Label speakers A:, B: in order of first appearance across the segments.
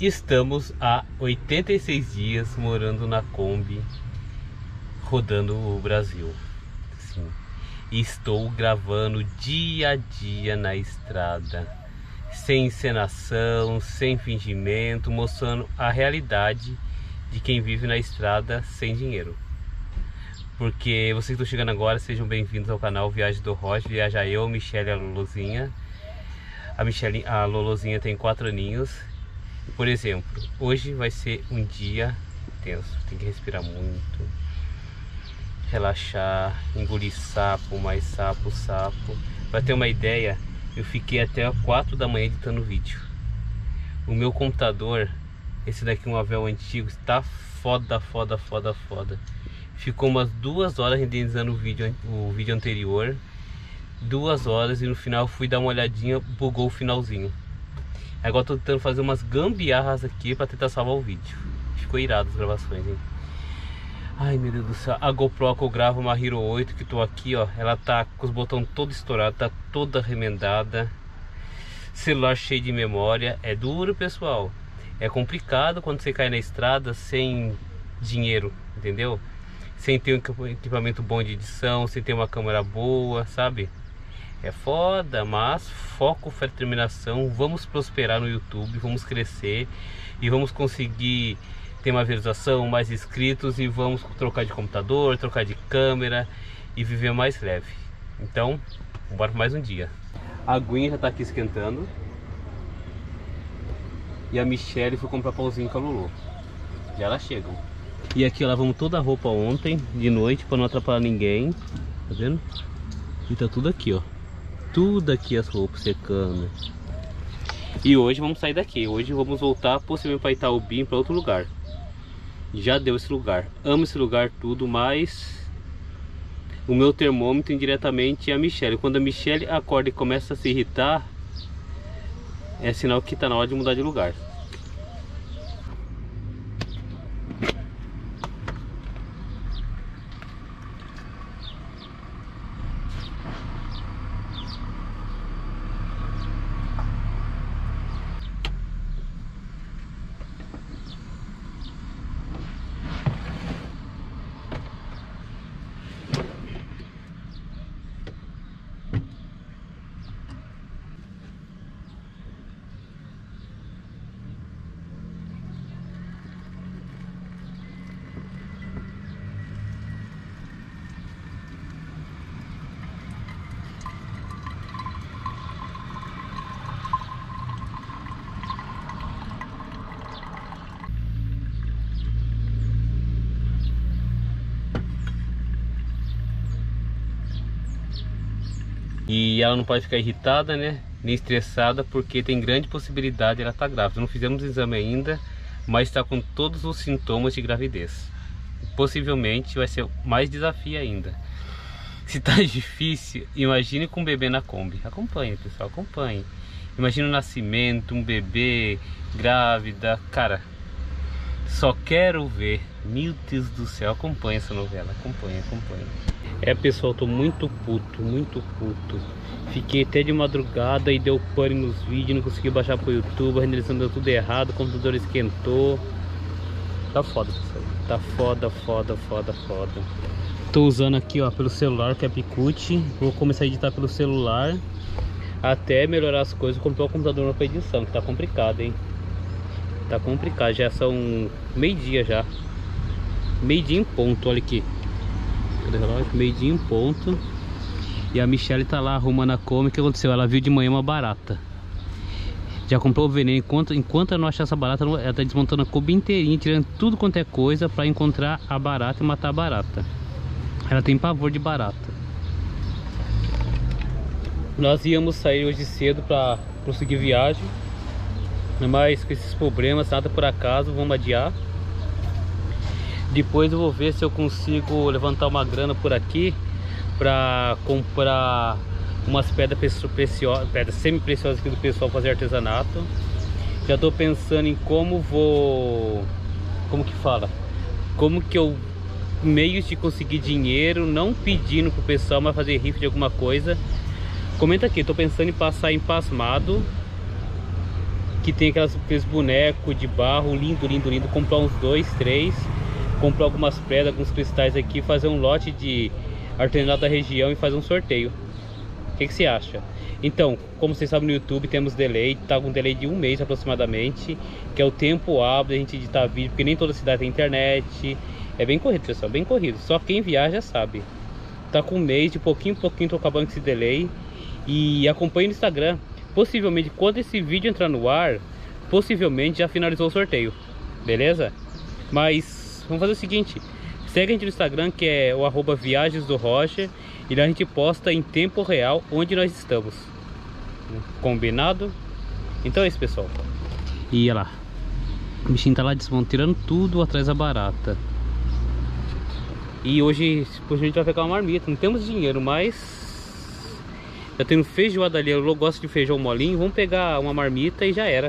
A: Estamos há 86 dias morando na Kombi, rodando o Brasil. Sim. E estou gravando dia a dia na estrada, sem encenação, sem fingimento, mostrando a realidade de quem vive na estrada sem dinheiro. Porque vocês que estão chegando agora, sejam bem-vindos ao canal Viagem do Roger. Viaja eu, Michele e a Lolozinha. A Lolozinha tem 4 aninhos. Por exemplo, hoje vai ser um dia tenso. Tem que respirar muito, relaxar, engolir sapo, mais sapo. Para ter uma ideia, eu fiquei até 4 da manhã editando vídeo. O meu computador, esse daqui, um Avel antigo, está foda. Ficou umas 2 horas renderizando o vídeo anterior, 2 horas, e no final fui dar uma olhadinha, bugou o finalzinho. Agora tô tentando fazer umas gambiarras aqui para tentar salvar o vídeo. Ficou irado as gravações, hein? Ai, meu Deus do céu. A GoPro que eu gravo, uma Hero 8, que tô aqui, ó, ela tá com os botões todos estourados, tá toda remendada. Celular cheio de memória. É duro, pessoal. É complicado quando você cai na estrada sem dinheiro, entendeu? Sem ter um equipamento bom de edição, sem ter uma câmera boa, sabe? É foda, mas foco, fé, determinação. Vamos prosperar no YouTube, vamos crescer e vamos conseguir ter uma visualização, mais inscritos, e vamos trocar de computador, trocar de câmera e viver mais leve. Então, bora para mais um dia. A aguinha já tá aqui esquentando e a Michele foi comprar pãozinho com a Lulu. Já elas chegam. E aqui lavamos toda a roupa ontem de noite para não atrapalhar ninguém, tá vendo? E tá tudo aqui, ó. Tudo aqui as roupas secando. E hoje vamos sair daqui. Hoje vamos voltar possivelmente para Itaubim, para outro lugar. Já deu esse lugar. Amo esse lugar tudo, mas o meu termômetro indiretamente é a Michele. Quando a Michele acorda e começa a se irritar, é sinal que tá na hora de mudar de lugar. E ela não pode ficar irritada, né? Nem estressada, porque tem grande possibilidade de ela estar grávida. Não fizemos o exame ainda, mas está com todos os sintomas de gravidez. Possivelmente vai ser mais desafio ainda. Se tá difícil, imagine com um bebê na Kombi. Acompanhe, pessoal, acompanhe. Imagina o nascimento, um bebê, grávida. Cara, só quero ver. Meu Deus do céu, acompanhe essa novela. Acompanhe. É, pessoal, tô muito puto. Fiquei até de madrugada e deu pane nos vídeos, não consegui baixar pro YouTube, a renderização deu tudo errado, o computador esquentou. Tá foda, pessoal. Tá foda. Tô usando aqui, ó, pelo celular, que é Picut. Vou começar a editar pelo celular até melhorar as coisas. Vou comprar o computador novo pra edição, que tá complicado, hein? Tá complicado, já são meio-dia já. Meio-dia em ponto, olha aqui. Cadê o relógio? Meio-dia em ponto. E a Michele tá lá arrumando a Kombi. O que aconteceu? Ela viu de manhã uma barata. Já comprou o veneno. Enquanto ela não achar essa barata, ela tá desmontando a Kombi inteirinha, tirando tudo quanto é coisa pra encontrar a barata e matar a barata. Ela tem pavor de barata. Nós íamos sair hoje cedo pra prosseguir viagem, mas com esses problemas, nada por acaso, vamos adiar. Depois eu vou ver se eu consigo levantar uma grana por aqui para comprar umas pedras preciosas, pedras semi-preciosas aqui do pessoal fazer artesanato. Já estou pensando em como que eu meios de conseguir dinheiro, não pedindo pro pessoal, mas fazer rifa de alguma coisa. Comenta aqui, estou pensando em passar em Pasmado que tem aqueles bonecos de barro lindo, lindo, lindo. Comprar uns 2, 3, comprar algumas pedras, alguns cristais aqui, fazer um lote de artesanato da região e fazer um sorteio. O que você acha? Então, como vocês sabem, no YouTube temos delay, tá com um delay de 1 mês aproximadamente, que é o tempo hábil da gente editar vídeo, porque nem toda cidade tem internet. É bem corrido, pessoal, bem corrido. Só quem viaja sabe. Tá com 1 mês, de pouquinho em pouquinho tô acabando com esse delay. E acompanhe no Instagram. Possivelmente, quando esse vídeo entrar no ar, possivelmente já finalizou o sorteio. Beleza? Mas vamos fazer o seguinte: segue a gente no Instagram, que é o @viagens_do_roger, e lá a gente posta em tempo real onde nós estamos. Combinado? Então é isso, pessoal. E olha lá, o bichinho tá lá desmontirando tudo atrás da barata. E hoje a gente vai pegar uma marmita. Não temos dinheiro, mas já tendo feijoada ali. Eu gosto de feijão molinho. Vamos pegar uma marmita e já era.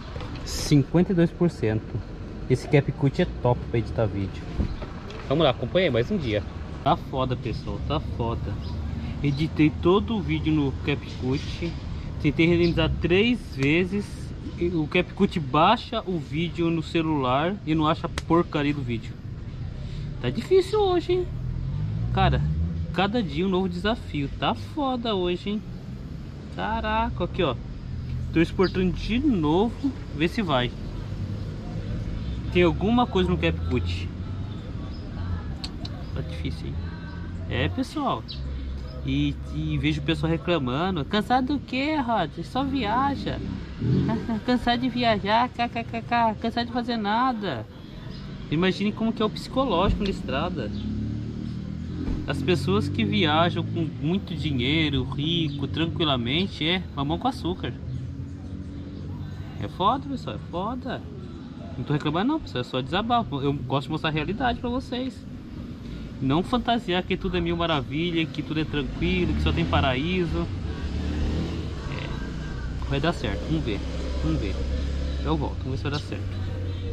A: 52%. Esse CapCut é top para editar vídeo. Vamos lá, acompanha aí mais um dia. Tá foda, pessoal, tá foda. Editei todo o vídeo no CapCut. Tentei renderizar 3 vezes. O CapCut baixa o vídeo no celular e não acha a porcaria do vídeo. Tá difícil hoje, hein? Cara, cada dia um novo desafio. Tá foda hoje, hein? Caraca, aqui ó. Tô exportando de novo. Ver se vai. Tem alguma coisa no CapCut. Tá difícil, hein? É, pessoal. E vejo o pessoal reclamando. Cansado do que, Rod? Só viaja. Cansado de viajar. KKKK. Cansado de fazer nada. Imagine como que é o psicológico na estrada. As pessoas que viajam com muito dinheiro, rico, tranquilamente, é mamão com açúcar. É foda, pessoal, é foda. Não tô reclamando não, pessoal, é só desabafo. Eu gosto de mostrar a realidade pra vocês. Não fantasiar que tudo é mil maravilha, que tudo é tranquilo, que só tem paraíso. É, vai dar certo, vamos ver. Vamos ver. Eu volto, vamos ver se vai dar certo.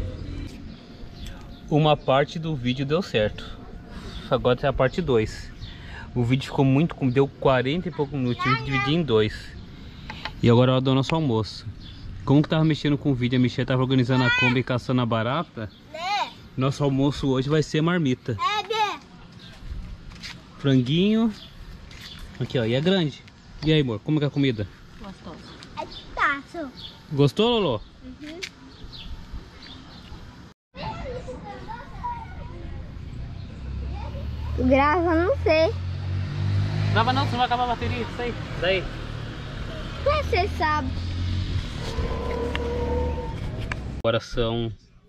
A: Uma parte do vídeo deu certo. Agora tem a parte 2. O vídeo ficou muito... Deu 40 e poucos minutos. Tive que dividir em 2. E agora é o do nosso almoço. Como que tava mexendo com o vídeo, a Michelle tava organizando a Kombi e caçando a barata. Nosso almoço hoje vai ser marmita. Franguinho. Aqui ó, e é grande. E aí, amor, como que é a comida?
B: Gostoso.
A: Gostou, Lolo?
B: Uhum. Grava, não sei.
A: Grava não, senão vai acabar a bateria. Isso aí. Daí.
B: Você sabe.
A: Agora são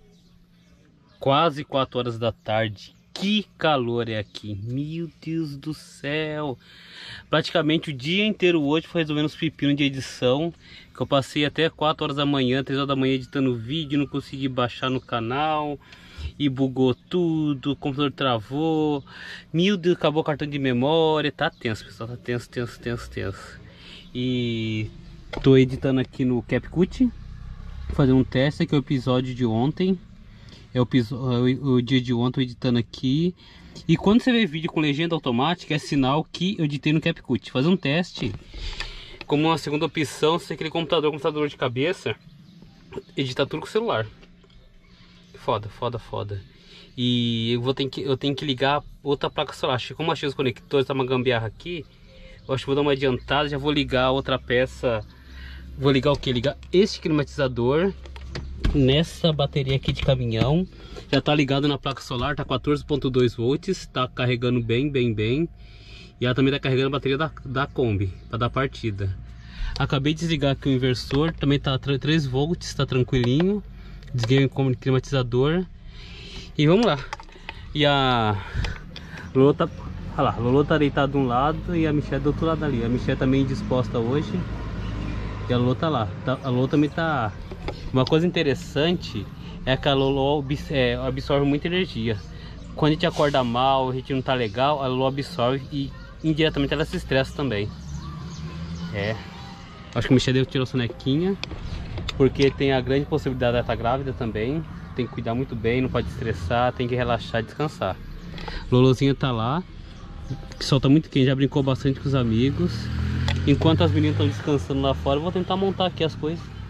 A: quase 4 horas da tarde. Que calor é aqui. Meu Deus do céu. Praticamente o dia inteiro hoje foi resolvendo os pepinos de edição. Que eu passei até 4 horas da manhã, 3 horas da manhã editando vídeo. Não consegui baixar no canal. E bugou tudo, o computador travou. Meu Deus, acabou o cartão de memória. Tá tenso, pessoal, tá tenso, tenso, tenso, tenso. E tô editando aqui no CapCut, fazendo um teste, aqui é o episódio de ontem. É o dia de ontem, eu editando aqui. E quando você vê vídeo com legenda automática, é sinal que eu editei no CapCut. Fazer um teste. Como uma segunda opção, se aquele computador de cabeça, editar tudo com o celular. Foda, foda, foda. E eu tenho que ligar outra placa solar. Acho que como achei os conectores, tá uma gambiarra aqui. Eu acho que vou dar uma adiantada. Já vou ligar outra peça. Vou ligar o que? Ligar este climatizador nessa bateria aqui de caminhão. Já tá ligado na placa solar, tá 14.2 volts. Tá carregando bem, bem, bem. E ela também tá carregando a bateria da Kombi, para dar partida. Acabei de desligar aqui o inversor. Também tá 3 volts, tá tranquilinho. Desliguei o climatizador. E vamos lá. E a Lolo tá... Olha lá, a Lolo tá deitada de um lado e a Michelle do outro lado ali. A Michelle tá meio indisposta hoje. E a Lolo tá lá. A Lolo também tá... Uma coisa interessante é que a Lolo absorve muita energia. Quando a gente acorda mal, a gente não tá legal, a Lolo absorve e indiretamente ela se estressa também. Acho que a Michelle tirou a sonequinha, porque tem a grande possibilidade de ela estar grávida também. Tem que cuidar muito bem, não pode estressar, tem que relaxar e descansar. Lolozinha tá lá, que solta muito quente, já brincou bastante com os amigos. Enquanto as meninas estão descansando lá fora, eu vou tentar montar aqui as coisas.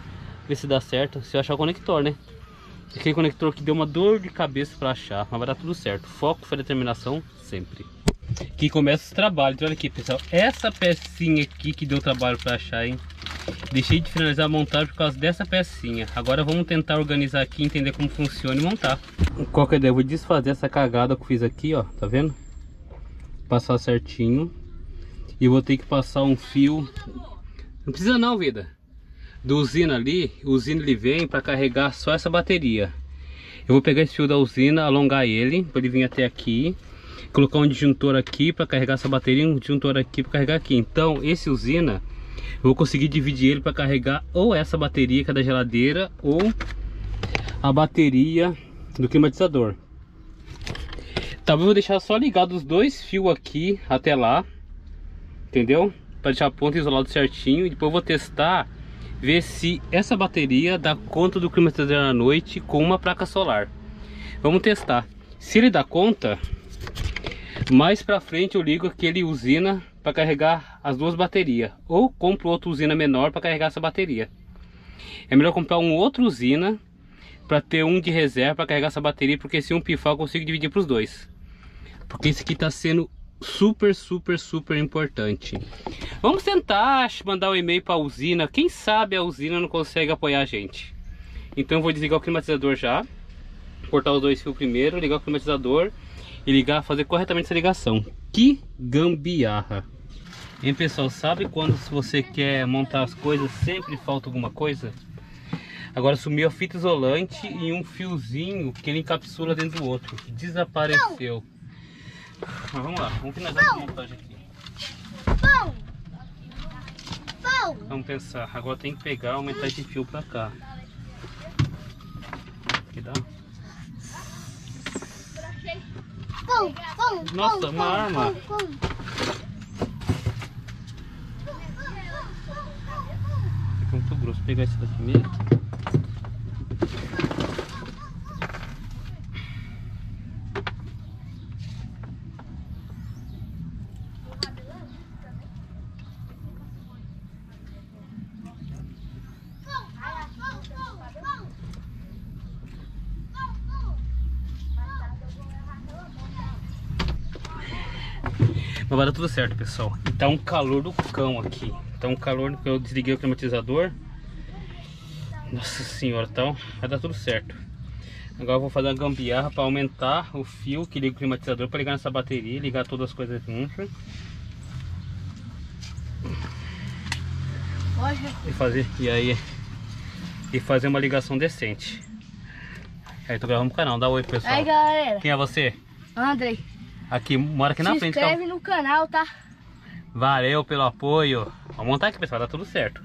A: ver se dá certo. Se eu achar o conector, né? Aquele conector que deu uma dor de cabeça pra achar, mas vai dar tudo certo. Foco, fé, determinação, sempre. Aqui começa os trabalhos. Olha aqui, pessoal. Essa pecinha aqui que deu trabalho pra achar, hein? Deixei de finalizar a montagem por causa dessa pecinha. Agora vamos tentar organizar aqui, entender como funciona e montar. Qual que é a ideia? Eu vou desfazer essa cagada que eu fiz aqui, ó. Tá vendo? Passar certinho. E vou ter que passar um fio. Não precisa não, vida. Do usina ali, o usina ele vem para carregar só essa bateria. Eu vou pegar esse fio da usina, alongar ele, para ele vir até aqui. Colocar um disjuntor aqui para carregar essa bateria, um disjuntor aqui para carregar aqui. Então, esse usina, eu vou conseguir dividir ele para carregar ou essa bateria que é da geladeira ou a bateria do climatizador. Talvez eu vou deixar só ligado os dois fios aqui até lá, entendeu? Para deixar a ponta isolado certinho. E depois eu vou testar, ver se essa bateria dá conta do climatizador à noite com uma placa solar. Vamos testar. Se ele dá conta, mais pra frente eu ligo aquele usina para carregar as duas baterias, ou compro outra usina menor para carregar essa bateria. É melhor comprar um outro usina para ter um de reserva para carregar essa bateria, porque se um pifar eu consigo dividir para os dois. Porque esse aqui está sendo super importante. Vamos tentar mandar um e-mail para a usina. Quem sabe a usina não consegue apoiar a gente. Então eu vou desligar o climatizador já, cortar os dois fios primeiro, ligar o climatizador e ligar, fazer corretamente essa ligação. Que gambiarra! Hein, pessoal, sabe quando se você quer montar as coisas sempre falta alguma coisa? Agora sumiu a fita isolante e um fiozinho que ele encapsula dentro do outro. Desapareceu. Mas vamos lá, vamos finalizar essa montagem aqui. Vamos pensar, agora tem que pegar e aumentar esse fio pra cá. Aqui dá. Nossa, uma arma. Fica muito grosso, vou pegar esse daqui mesmo. Mas vai dar tudo certo, pessoal. E tá um calor do cão aqui. Tá um calor que eu desliguei o climatizador. Nossa senhora, então vai dar tudo certo. Agora eu vou fazer uma gambiarra para aumentar o fio que liga o climatizador para ligar nessa bateria, ligar todas as coisas juntas. E fazer uma ligação decente. Aí tô gravando pro canal, dá oi pro pessoal.
B: Aí galera,
A: quem é você?
B: Andrei.
A: Aqui, mora aqui na frente.
B: Se inscreve no canal, tá?
A: Valeu pelo apoio. Vamos montar aqui, pessoal, dá tudo certo.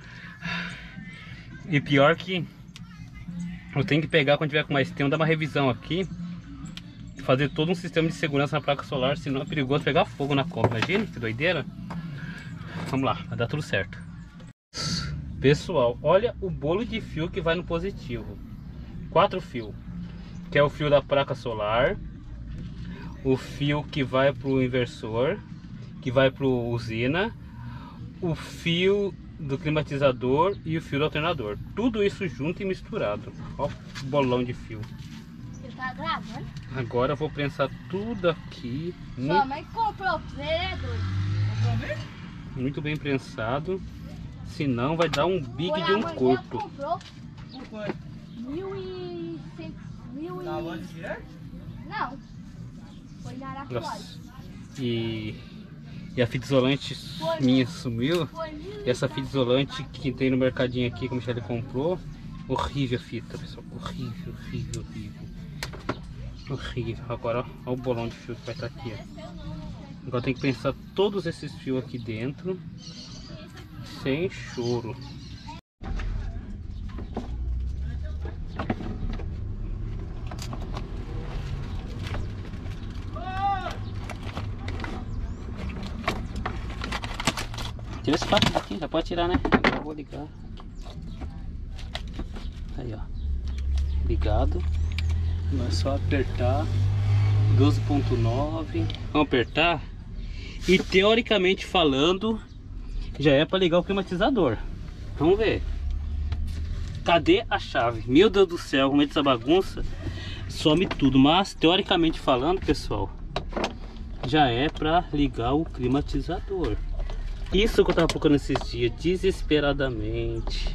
A: E pior que eu tenho que pegar quando tiver com mais tempo, dar uma revisão aqui, fazer todo um sistema de segurança na placa solar, senão é perigoso pegar fogo na compra. Imagina que doideira. Vamos lá, vai dar tudo certo. Pessoal, olha o bolo de fio que vai no positivo. 4 fios, que é o fio da placa solar, o fio que vai para o inversor, que vai para o usina, o fio do climatizador e o fio do alternador. Tudo isso junto e misturado. Ó o bolão de fio.
B: Você tá gravando?
A: Agora eu vou prensar tudo aqui.
B: Sua mãe comprou, você é doido.
A: Muito bem prensado. Senão vai dar um big de um corpo.
B: Comprou. 1.100.
C: Na loja direto?
B: Não. Foi na Arapuai.
A: E a fita isolante minha sumiu. E essa fita isolante que tem no mercadinho aqui que a Michelle comprou. Horrível a fita, pessoal. Horrível. Horrível. Agora, ó o bolão de fio que vai estar aqui, ó. Agora tem que pensar todos esses fios aqui dentro. Sem choro. Tira esse pato daqui, já pode tirar, né? Agora eu vou ligar. Aí, ó. Ligado. É só apertar. 12.9. Vamos apertar. E teoricamente falando, já é para ligar o climatizador. Vamos ver.
D: Cadê a chave? Meu Deus do céu, com essa bagunça, some tudo. Mas, teoricamente falando, pessoal, já é pra ligar o climatizador. Isso que eu tava procurando esses dias, desesperadamente.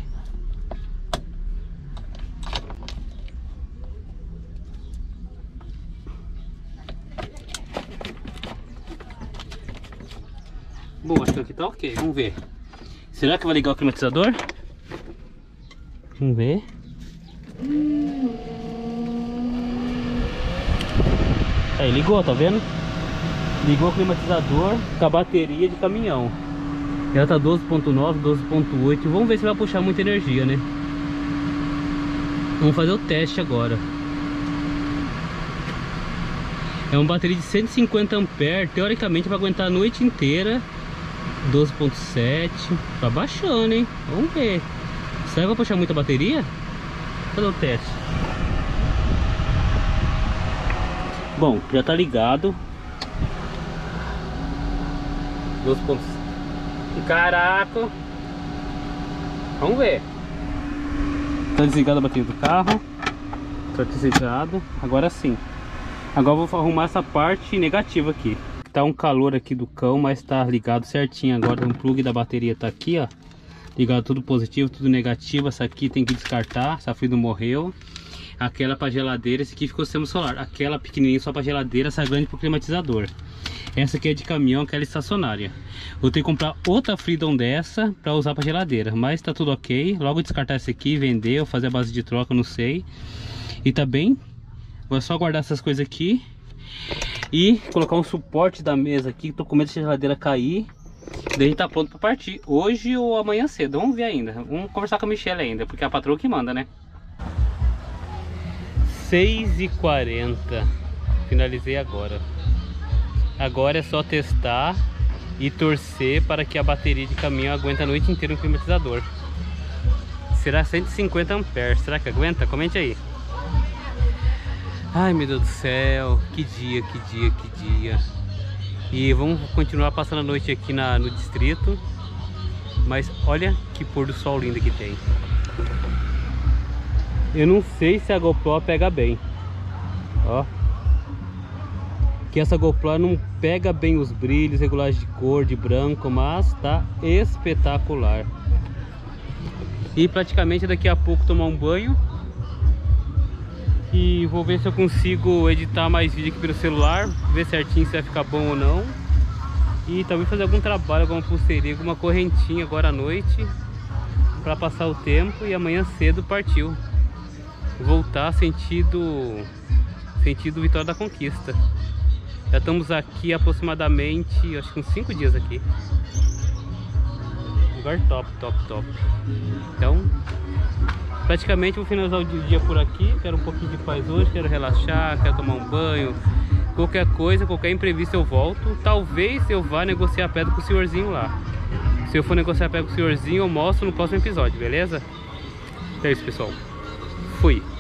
D: Bom, acho que aqui tá ok, vamos ver. Será que vai ligar o climatizador? Vamos ver. Aí, ligou, tá vendo? Ligou o climatizador com a bateria de caminhão. Ela tá 12.9, 12.8. Vamos ver se vai puxar muita energia, né? Vamos fazer o teste agora. É uma bateria de 150 amperes. Teoricamente vai aguentar a noite inteira. 12.7. Tá baixando, hein? Vamos ver. Será que vai puxar muita bateria? Vou fazer o teste. Bom, já tá ligado. 12.7. Caraca! Vamos ver. Tá desligada a bateria do carro. Tá desligado. Agora sim. Agora eu vou arrumar essa parte negativa aqui. Tá um calor aqui do cão, mas tá ligado certinho. Agora o plug da bateria tá aqui, ó. Ligado tudo positivo, tudo negativo. Essa aqui tem que descartar. Essa fita morreu. Aquela pra geladeira. Esse aqui ficou sistema solar. Aquela pequenininha só pra geladeira. Essa grande pro climatizador. Essa aqui é de caminhão, aquela estacionária. Vou ter que comprar outra Freedom dessa pra usar pra geladeira. Mas tá tudo ok. Logo descartar essa aqui, vender ou fazer a base de troca, não sei. E tá bem. Vou só guardar essas coisas aqui. E colocar um suporte da mesa aqui. Tô com medo de a geladeira cair. Daí a gente tá pronto pra partir. Hoje ou amanhã cedo. Vamos ver ainda. Vamos conversar com a Michelle ainda. Porque é a patroa que manda, né? 6h40. Finalizei agora. Agora é só testar e torcer para que a bateria de caminhão aguente a noite inteira no climatizador. Será 150 amperes. Será que aguenta? Comente aí. Ai, meu Deus do céu. Que dia, que dia, que dia. E vamos continuar passando a noite aqui no distrito. Mas olha que pôr do sol lindo que tem. Eu não sei se a GoPro pega bem. Ó. Que essa GoPro não pega bem os brilhos, regulagens de cor, de branco, mas tá espetacular. E praticamente daqui a pouco tomar um banho. E vou ver se eu consigo editar mais vídeo aqui pelo celular, ver certinho se vai ficar bom ou não. E talvez fazer algum trabalho, alguma pulseirinha, alguma correntinha agora à noite, para passar o tempo e amanhã cedo partiu. Voltar sentido Vitória da Conquista. Já estamos aqui aproximadamente, acho que uns 5 dias aqui. Lugar top, top, top. Então, praticamente vou finalizar o dia por aqui. Quero um pouquinho de paz hoje, quero relaxar, quero tomar um banho. Qualquer coisa, qualquer imprevisto eu volto. Talvez eu vá negociar pedra com o senhorzinho lá. Se eu for negociar pedra com o senhorzinho, eu mostro no próximo episódio, beleza? Então é isso, pessoal. Fui.